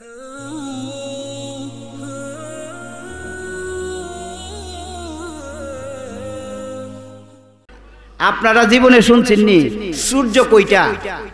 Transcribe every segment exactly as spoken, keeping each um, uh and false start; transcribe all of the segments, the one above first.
আপনারা জীবনে শুনছেন নি সূর্য কয়টা?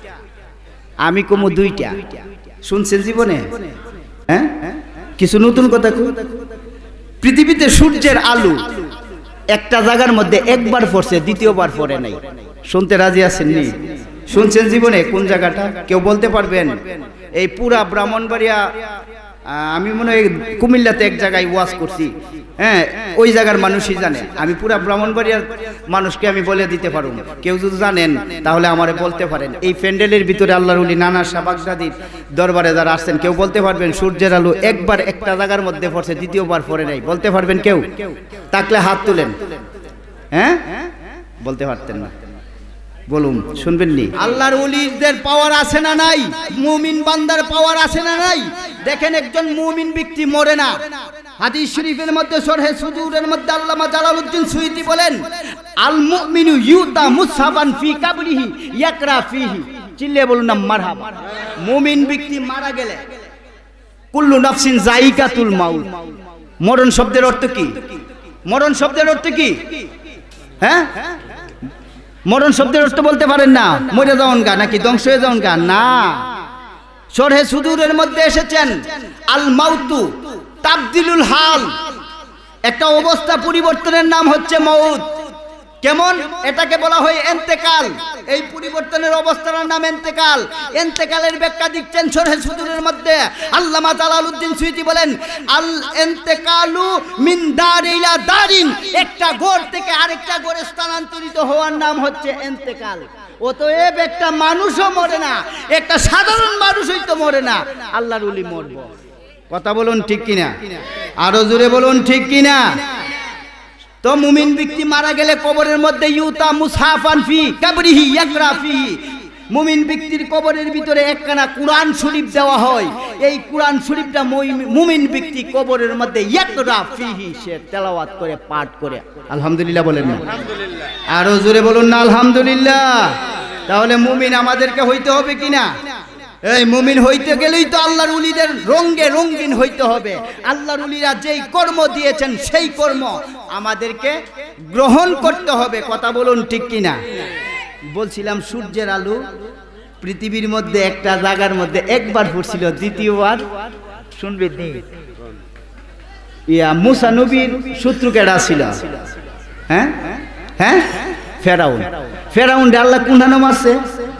আমি কমু দুইটা। শুনছেন জীবনে? হ্যাঁ, কিছু নতুন কথা কই। পৃথিবীতে সূর্যের আলো একটা জায়গার মধ্যে একবার পড়ছে, দ্বিতীয়বার পড়ে নাই। শুনতে রাজি আছেন নি? শুনছেন জীবনে? কোন জায়গাটা কেউ বলতে পারবেন? এই পুরা ব্রাহ্মণবাড়িয়া, আমি মনে হয় কুমিল্লাতে এক জায়গায় ওয়াজ করছি, হ্যাঁ, ওই জায়গার মানুষই জানে। আমি পুরা ব্রাহ্মণবাড়িয়ার মানুষকে আমি বলে দিতে পারব। কেউ যদি জানেন তাহলে আমারে বলতে পারেন। এই প্যান্ডেলের ভিতরে আল্লাহর ওলি নানা শাহ বাগদাদীর দরবারে যারা আসছেন, কেউ বলতে পারবেন সূর্যের আলো একবার একটা জায়গার মধ্যে পড়ছে, দ্বিতীয়বার পড়ে নাই? বলতে পারবেন কেউ? তাকলে হাত তুলেন। হ্যাঁ, বলতে পারতেন না? বলুন, শুনবেন নি? আল্লাহর ওলিদের পাওয়ার আছে না নাই? মুমিন বান্দার পাওয়ার আছে না নাই? দেখেন, একজন মুমিন ব্যক্তি মরে না। হাদিস শরীফের মধ্যে শরহে সুদূরের মধ্যে আল্লামা জালালউদ্দিন সুয়ুতী বলেন, আল মুমিনু ইউতা মুসহাবান ফি কাবরিহি ইয়াকরা ফিহি। চিল্লে বলুন না মারহাবা। মুমিন ব্যক্তি মারা গেলে কুল্লু নাফসিন যায়িকাতুল মাউত। মরণ শব্দের অর্থ কি? মরণ শব্দের অর্থ কি? হ্যাঁ, মরণ শব্দের অর্থ বলতে পারেন না? মরে যাওন গা নাকি ধ্বংস হয়ে যাওন গা? না। শরহে সুদূরের মধ্যে এসেছেন আল মাউতু তাবদিলুল হাল, একটা অবস্থা পরিবর্তনের নাম হচ্ছে মউত। কেমন? এটাকে বলা হয় ইন্তেকাল। এই পরিবর্তনের অবস্থার নাম ইন্তেকাল। ইন্তেকালের ব্যাখ্যা দিচ্ছেন শরহে সুদূরের মধ্যে আল্লামা জালালউদ্দিন সুয়ুতী বলেন, আল ইন্তেকালু মিন দারি ইলা দারিন, একটা ঘর থেকে আরেকটা ঘরে স্থানান্তরিত হওয়ার নাম হচ্ছে ইন্তেকাল। অতএব একটা মানুষও মরে না, একটা সাধারণ মানুষই তো মরে না, আল্লাহর ওলি মরবে। কথা বলুন ঠিক কিনা? আরো জোরে বলুন ঠিক কিনা? তো মুমিন ব্যক্তি মারা গেলে কবরের মধ্যে ইউতা মুসহাফান ফি কাবরিহি ইয়াকরা ফিহি, মুমিন ব্যক্তির কবরের ভিতরে একখানা কুরআন শরীফ দেওয়া হয়। এই কুরআন শরীফটা মুমিন ব্যক্তি কবরের মধ্যে ইয়াকরা ফিহি, সে তেলাওয়াত করে, পাঠ করে। আলহামদুলিল্লাহ বলেন না? আলহামদুলিল্লাহ। আরো জোরে বলুন না আলহামদুলিল্লাহ। তাহলে মুমিন আমাদেরকে হইতে হবে কিনা? এই মুমিন হইতে গেলেই তো আল্লাহর ওলিদের রঙে রঙিন হইতে হবে। আল্লাহর ওলিরা যেই কর্ম দিয়েছেন সেই কর্ম আমাদেরকে গ্রহণ করতে হবে। কথা বলুন ঠিক কিনা? বলছিলাম সূর্যের আলো পৃথিবীর মধ্যে একটা জায়গার মধ্যে একবার পড়ছিল, দ্বিতীয়বার শুনবে নি? ইয়া মুসা নবীর শত্রু কেডা ছিল? হ্যাঁ, হ্যাঁ, ফেরাউন। ফেরাউন আল্লাহ কোনখানে মারছে?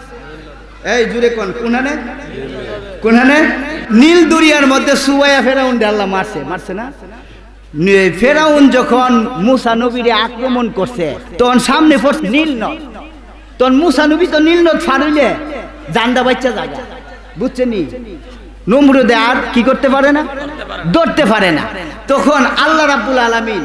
এই জুড়ে কোন কোনখানে? কোনখানে? নীল দরিয়ার মধ্যে সুবাইয়া ফেরাউন আল্লাহ মারছে। মারছে না? ফেরাউন যখন মুসা নবীরে আক্রমণ করছে তখন সামনে পড়ছে নীল নদ। তখন মুসা নবী তো নীল নদ পার হইলে জান্ডা বাচ্চা জায়গা, বুঝছেন নি? নমরুদে আর কি করতে পারে না, ধরতে পারে না। তখন আল্লাহ রাব্বুল আলামিন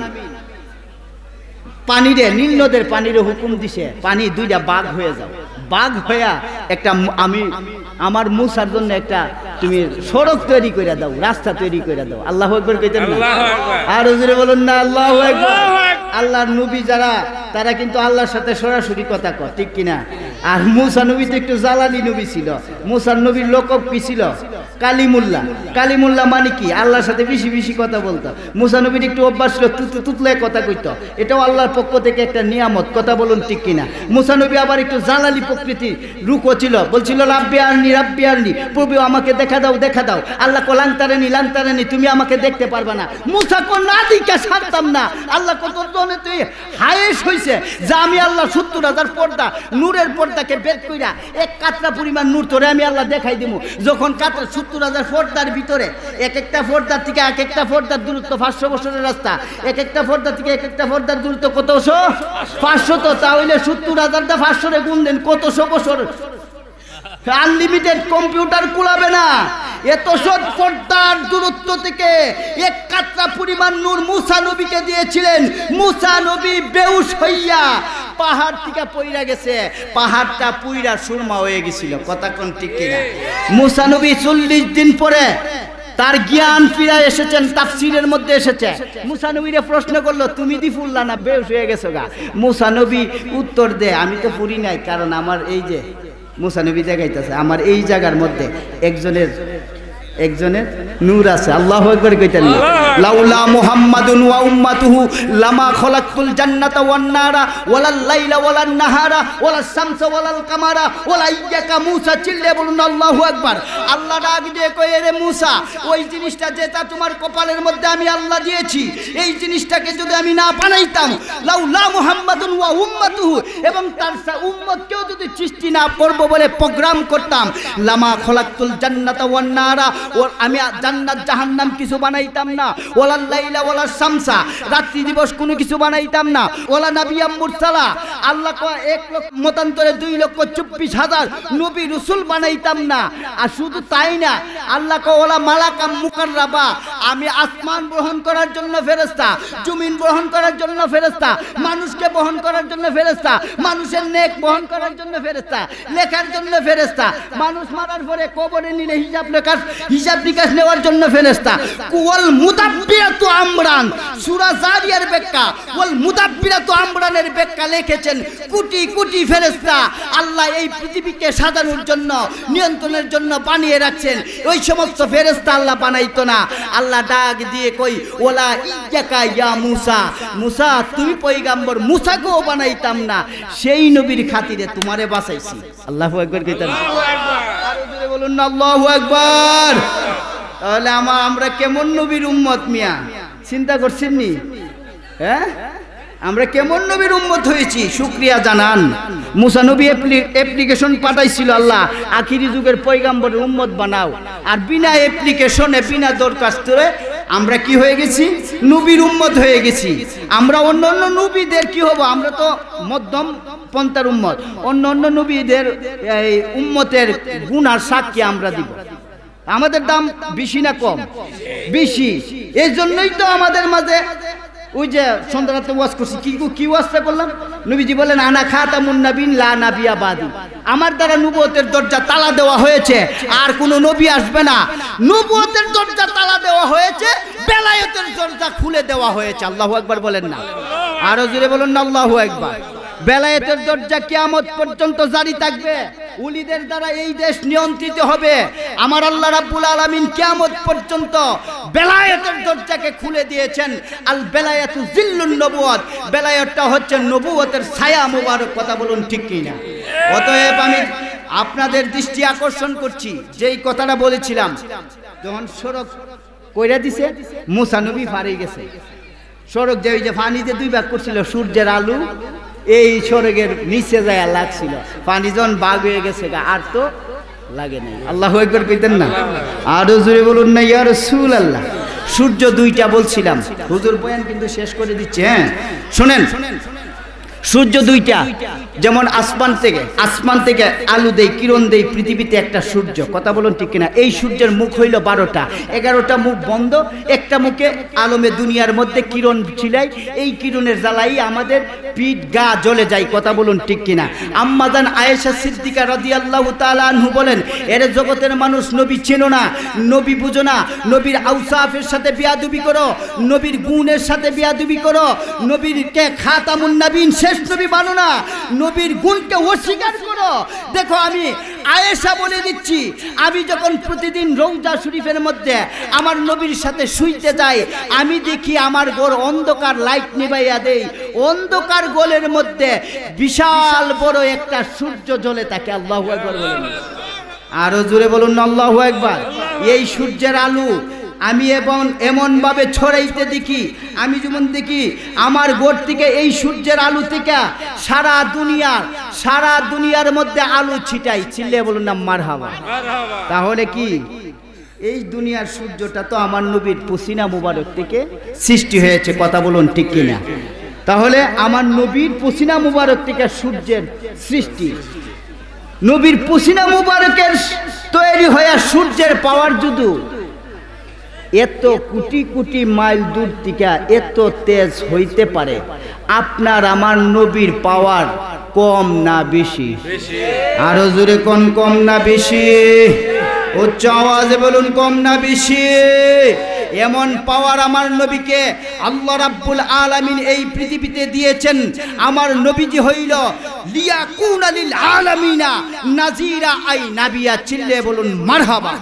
পানিরে, নীল নদের পানিরে হুকুম দিছে, পানি দুইটা বাঘ হয়ে যাও। বাঘ হইয়া একটা, আমি আমার মুসার জন্য একটা তুমি সড়ক তৈরি করে দাও, রাস্তা তৈরি করে দাও। আল্লাহু আকবার কইতেন না? আর জোরে বলুন না আল্লাহু আকবার। আল্লাহর নবী যারা, তারা কিন্তু আল্লাহর সাথে সরাসরি কথা কয়, ঠিক কিনা? আর মুসা নবী তো একটু জ্বালানি নবী ছিল। মুসার নবীর লোকব কি ছিল? কালিমুল্লাহ। কালিমুল্লাহ মানে কি? আল্লাহর সাথে বেশি বেশি কথা বলতো। মুসা নবীর একটু অভ্যাস ছিল তুতলায় কথা কইতো, এটাও আল্লাহর পক্ষ থেকে একটা নিয়ামত। কথা বলুন ঠিক কিনা? মুসা নবী আবার একটু জ্বালালি প্রকৃতি রুকো ছিল, বলছিল রাব্বি আরনি রাব্বি আরনি, প্রভু আমাকে দেখা দাও দেখা দাও। আল্লাহ কো লাংতারানি লাংতারানি, তুমি আমাকে দেখতে পারবা না। মুসা কো না দিকে ছাড়তাম না। আল্লাহ কত জনে তুই হায়েস হইছে যে আমি আল্লাহ সত্তর হাজার পর্দা, নূরের পর্দাকে বেদ কইরা এক কাতরা পরিমাণ নূর তোরে আমি আল্লাহ দেখাই দিব। যখন কাতরা সত্তর হাজার পর্দার ভিতরে এক একটা পর্দার থেকে এক একটা পর্দার দূরত্ব পাঁচশো বছরের রাস্তা, এক একটা পর্দা থেকে এক একটা পর্দার দূরত্ব কতশো? পাঁচশো। তো তাহলে সত্তর হাজারটা পাঁচশো রে গুণ দেন, কতশো বছর? আনলিমিটেড কম্পিউটার কুলাবে না। এত শত পর্দার দূরত্ব থেকে এক কাতরা পরিমাণ নূর মুসা নবীকে দিয়েছিলেন। মুসা নবী বেহুশ হইয়া পাহাড় থেকে পইরা গেছে, পাহাড়টা পুইরা সুরমা হয়ে গেছিল। কথা কোন ঠিক কিনা? মুসা নবী চল্লিশ দিন পরে তার জ্ঞান ফিরে এসেছেন, তাফসীরের মধ্যে এসেছে। মুসা নবীরে প্রশ্ন করলো, তুমি দি ফুললা না বেহুশ হয়ে গেছো গা? মুসা নবী উত্তর দে, আমি তো ফুরি নাই, কারণ আমার এই যে মুসা নবী দেখাইতেছে আমার এই জায়গার মধ্যে একজনের একজনের নূর আছে। আল্লাহু আকবার কইতেন না? লাউলা মুহাম্মাদুন ওয়া উম্মাতুহু লামা খলাকতুল জান্নাতা ওয়ান নারা ওয়ালাল লাইলা ওয়ালান নাহারা ওয়ালাস শামসা ওয়ালাল কামারা ওয়ালা ইয়াকা মুসা, চিল্লে বলুন আল্লাহু আকবার। আল্লাহ ডাক দিয়ে কয়, রে মুসা, ওই জিনিসটা যেটা তোমার কপালের মধ্যে আমি আল্লাহ দিয়েছি, এই জিনিসটাকে যদি আমি না বানাইতাম, লাউলা মুহাম্মাদুন ওয়া উম্মাতুহু, এবং তার উম্মতকেও যদি সৃষ্টি না করব বলে প্রোগ্রাম করতাম, লামা খলাকতুল জান্নাতা ওয়ান নারা, ওর আমি জান্নাত জাহান্নাম কিছু বানাইতাম না, ওয়ালাল লাইলা ওয়ালাস শামসা, রাত্রি দিবস কোনো কিছু বানাইতাম না, ওয়ালা নাবিয়াম মুরসালা, আল্লাহ কয় এক লক্ষ মতান্তরে দুই লক্ষ চব্বিশ হাজার নবী রসুল বানাইতাম না। আর শুধু তাই না, আল্লাহ কয় ওয়ালা মালাকাম মুকাররাবা, আমি আসমান বহন করার জন্য ফেরেশতা, জমিন বহন করার জন্য ফেরেশতা, মানুষকে বহন করার জন্য ফেরেশতা, মানুষের নেক বহন করার জন্য ফেরেশতা, লেখার জন্য ফেরেশতা, মানুষ মারার পরে কবরে নিলে হিসাব লেখার হিসাব নিকাশ নেওয়ার জন্য ফেরেশতা। ওয়াল মুদাব্বিরাতু আমরান, সূরা জারিয়ার ব্যাখ্যা, ওয়াল মুদাব্বিরাতু আমরানের ব্যাখ্যা লিখেছেন কোটি কোটি ফেরেশতা আল্লাহ এই পৃথিবীকে সাজানোর জন্য, নিয়ন্ত্রণের জন্য বানিয়ে রাখছেন। ওই সমস্ত ফেরেশতা আল্লাহ বানাইতো না। আল্লাহ ডাক দিয়ে কই, ওয়ালা ইয়াকা ইয়া মুসা, মুসা তুমি পয়গাম্বর, মুসাকেও বানাইতাম না, সেই নবীর খাতিরে তোমারে বাঁচাইছি। আল্লাহু আকবার কইতেন? আরো জোরে বলুন না আল্লাহু আকবার। তাহলে আমার আমরা কেমন নবীর উম্মত মিয়া, চিন্তা করছেন নি? হ্যাঁ, আমরা কেমন নবীর উম্মত হয়েছি, শুকরিয়া জানান। মুসা নবী অ্যাপ্লিকেশন পাঠাইছিল, আল্লাহ আখিরি যুগের পয়গাম্বরের উম্মত বানাও, আর বিনা অ্যাপ্লিকেশনে বিনা দরখাস্তে আমরা কি হয়ে গেছি, নবীর উম্মত হয়ে গেছি। আমরা অন্য অন্য নবীদের কি হব, আমরা তো মধ্যম পন্থার উম্মত, অন্য অন্য নবীদের এই উম্মতের গুণ আর সাক্ষী আমরা দিব। আমাদের দাম বেশি না কম? বেশি। এই জন্যই তো আমাদের মাঝে ওই যে সন্ধ্যারাতে ওয়াজ করছি, কি কি ওয়াজটা করলাম, নবীজি বলেন আনা খাতামুন নাবিয়িন লা নাবিয়্যা বাদি, আমার দ্বারা নবুয়তের দরজা তালা দেওয়া হয়েছে, আর কোনো নবী আসবে না। নবুয়তের দরজা তালা দেওয়া হয়েছে, বেলায়েতের দরজা খুলে দেওয়া হয়েছে। আল্লাহু আকবার বলেন না? আরো জোরে বলুন না আল্লাহু আকবার। বেলায়েতের দরজা কিয়ামত পর্যন্ত জারি থাকবে, উলিদের দ্বারা এই দেশ নিয়ন্ত্রিত হবে। আমার আল্লাহ রাব্বুল আলামিন কিয়ামত পর্যন্ত বেলায়েতের দরজাকে খুলে দিয়েছেন। আল বেলায়াতু জিল্লুন নবুয়ত, বেলায়েতটা হচ্ছে নবুয়তের ছায়া মুবারক। কথা বলুন ঠিক কি না? অতএব আমি আপনাদের দৃষ্টি আকর্ষণ করছি, যেই কথাটা বলেছিলাম, যখন সড়ক কইরা দিছে, মুসা নবী পারে গেছে, সড়ক যে ওই যে পানিতে দুই ভাগ করছিল, সূর্যের আলো এই সড়কের নিচে যায় লাগছিল, পানি যখন বাগ হয়ে গেছে আর তো লাগে নাই। আল্লাহু আকবার কইতেন না? আরো জোরে বলুন না ইয়া রাসূলুল্লাহ। সূর্য দুইটা বলছিলাম, হুজুর বয়ান কিন্তু শেষ করে দিচ্ছে। হ্যাঁ শুনেন, সূর্য দুইটা, যেমন আসমান থেকে আসমান থেকে আলো দেই, কিরণ দেই পৃথিবীতে একটা সূর্য। কথা বলুন ঠিক কিনা? এই সূর্যের মুখ হইল বারোটা, এগারোটা মুখ বন্ধ, একটা মুখে আলমে দুনিয়ার মধ্যে কিরণ ছিলাই, এই কিরণের জ্বালাই আমাদের পিঠ গা জ্বলে যায়। কথা বলুন ঠিক কিনা? আম্মাজান আয়েশা সিদ্দিকা রাদিয়াল্লাহু তাআলা আনহু বলেন, এর জগতের মানুষ নবী চেনো না, নবী বুঝো না, নবীর আউসাফের সাথে বিয়াদবি করো, নবীর গুণের সাথে বিয়াদবি করো, নবীরকে খাতামুন নবীন শেষ নবী মানো না, নবীর গুণকে অস্বীকার করো। দেখো আমি আয়েশা বলে দিচ্ছি, আমি যখন প্রতিদিন রওজা শরীফের মধ্যে আমার নবীর সাথে শুইতে যাই, আমি দেখি আমার ঘর অন্ধকার, লাইট নিভাইয়া দেই, অন্ধকার গোলের মধ্যে বিশাল বড় একটা সূর্য জ্বলে থাকে। আল্লাহু আকবার বলেন। আরো জোরে বলুন না আল্লাহু আকবার। এই সূর্যের আলো আমি এবং এমনভাবে ছড়াইতে দেখি, আমি যেমন দেখি আমার ঘর থেকে এই সূর্যের আলো থেকে সারা দুনিয়ার সারা দুনিয়ার মধ্যে আলো ছিটাই। চিল্লে বলুন না মারহাবা। তাহলে কি এই দুনিয়ার সূর্যটা তো আমার নবীর পসিনা মুবারক থেকে সৃষ্টি হয়েছে। কথা বলুন ঠিক কিনা? তাহলে আমার নবীর পসিনা মুবারক থেকে সূর্যের সৃষ্টি, নবীর পসিনা মুবারকের তৈরি হয়ে সূর্যের পাওয়ার যদু এত কোটি কোটি মাইল দূর থেকে এত তেজ হইতে পারে, আপনার আমার নবীর পাওয়ার কম না বেশি? আরো জোরে কোন কম না বেশি? উচ্চ আওয়াজে বলুন কম না বেশি? এমন পাওয়ার আমার নবীকে আল্লাহ রাব্বুল আলামিন এই পৃথিবীতে দিয়েছেন। আমার নবীজি হইল লিয়াকুনা লিল আলামিনা নাজিরা আই নাবিয়া। চিল্লে বলুন মারহাবা।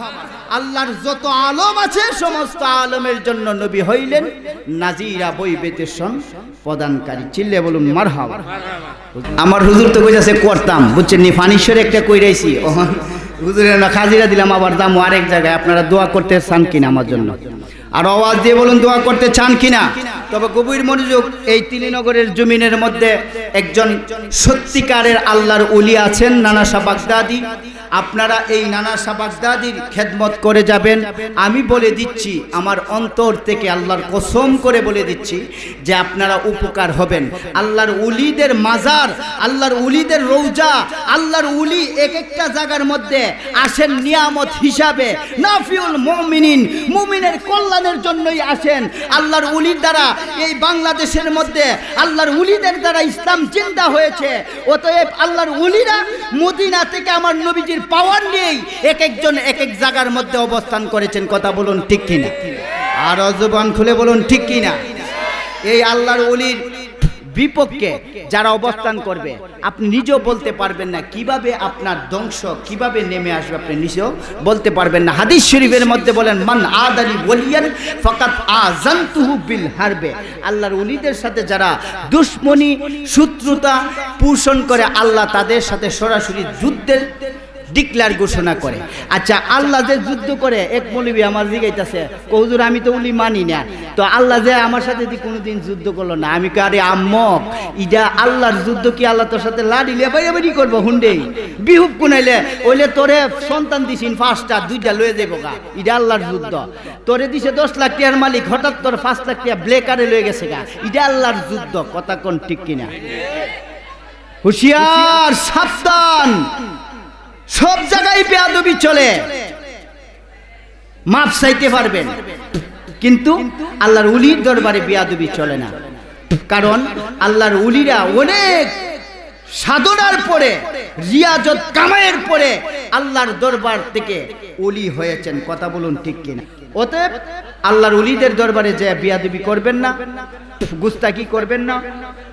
আল্লাহর যত আলম আছে সমস্ত আলমের জন্য নবী হইলেন নাজিরা বৈবেতেশন প্রদানকারী। চিল্লে বলুন মারহাবা। আমার হুজুর তো কইতাছে করতাম, বুঝছেন নি, ফানিশ্বরে একটা কইরাইছি, হুজুরের না খাজিরা দিলাম, আবার দাম আরেক জায়গায়। আপনারা দোয়া করতে চান কিনা আমার জন্য? আর আওয়াজ দিয়ে বলুন দোয়া করতে চান কিনা? তবে গভীর মনোযোগ, এই তিলিনগরের জমিনের মধ্যে একজন সত্যিকারের আল্লাহর ওলি আছেন, নানা শাহ বাগদাদি। আপনারা এই নানা শাহ বাগদাদির খেদমত করে যাবেন। আমি বলে দিচ্ছি, আমার অন্তর থেকে আল্লাহর কসম করে বলে দিচ্ছি যে আপনারা উপকার হবেন। আল্লাহর উলিদের মাজার, আল্লাহর উলিদের রৌজা, আল্লাহর উলি এক একটা জায়গার মধ্যে আসেন নিয়ামত হিসাবে। নাফিউল মুমিনিন, মুমিনের কল্যাণের জন্যই আসেন। আল্লাহর উলির দ্বারা এই বাংলাদেশের মধ্যে আল্লাহর উলিদের দ্বারা ইসলাম জিন্দা হয়েছে। অতএব আল্লাহর উলিরা মদিনা থেকে আমার নবীজির পাওয়ার নেই, এক একজন এক এক জায়গার মধ্যে অবস্থান করেছেন। কথা বলুন ঠিক কিনা? আর জবান খুলে বলুন ঠিক কিনা? এই আল্লাহর ওলির বিপক্ষে যারা অবস্থান করবে, আপনি নিজেও বলতে পারবেন না কিভাবে আপনার ধ্বংস কিভাবে নেমে আসবে, আপনি নিজেও বলতে পারবেন না। হাদিস শরীফের মধ্যে বলেন, মান আদালি ওলিয়ান ফাকাত আযানতুহু বিল হারবে। আল্লাহর ওলিদের সাথে যারা দুশমনি শত্রুতা পোষণ করে, আল্লাহ তাদের সাথে সরাসরি যুদ্ধের ডিক্লার ঘোষণা করে। আচ্ছা, আল্লাহ যে যুদ্ধ করে, এক মৌলবী আমার জিগাইতেছে, হুজুর আমি তো উলি মানি না, তো আল্লাহ যে আমার সাথে কোনোদিন যুদ্ধ করলো না। আমি কারে আম্মক, ইটা আল্লাহর যুদ্ধ কি আল্লাহ তোর সাথে লাড়িলে বাইরে করবো হুন্ডে বিহুব কুনাইলে ওইলে তোরে সন্তান দিছিন পাঁচটা, দুইটা লয়ে যাবো গা, ইটা আল্লাহর যুদ্ধ। তোরে দিছে দশ লাখ টাকার মালিক, হঠাৎ তোর পাঁচ লাখ টাকা ব্লেকারে লয়ে গেছে গা, ইটা আল্লাহর যুদ্ধ। কথা কোন ঠিক কিনা? হুঁশিয়ার, সাবধান। সব জায়গায় বেয়াদবি চলে, মাপ চাইতে পারবেন, কিন্তু আল্লাহর উলির দরবারে বেয়াদবি চলে না। কারণ আল্লাহর উলিরা অনেক সাধনার পরে, রিয়াজত কামায়ের পরে আল্লাহর দরবার থেকে ওলি হয়েছেন। কথা বলুন ঠিক কিনা? অতএব আল্লাহর উলিদের দরবারে যে বেয়াদবি করবেন না, গুস্তাকি করবেন না,